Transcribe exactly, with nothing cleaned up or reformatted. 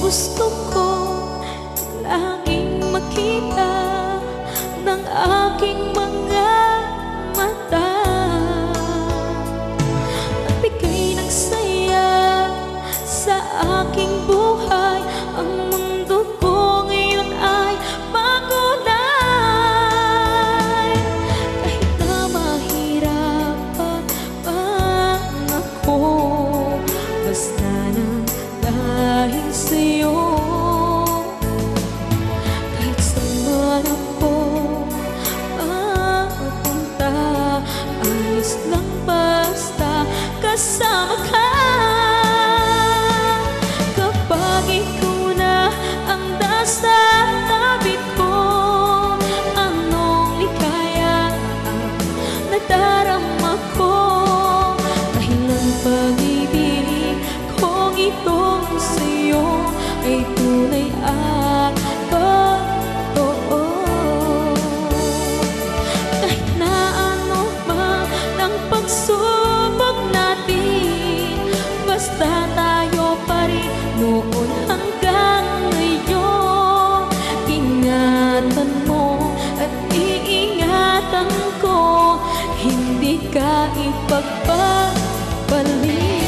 Gusto ko laging makita ng aking mga mata. Nagbigay ng saya sa aking buhay. Ang mundo ko ngayon ay makulay. Kahit na mahirapan man ako, basta nang dahil sa'yo. Kahit saan ako mapunta, ayos lang basta kasama ka. Kapag ikaw na ang nasa tabi ko, anong likaya ang nadarama ko. Dahil ang pag-ibig kong itong sa'yo ay tunay at totoo. Kahit na ano man ang pagsubok natin, basta tayo pa rin noon hanggang ngayon. Ingatan mo at iingatan ko, hindi ka ipagpapalik.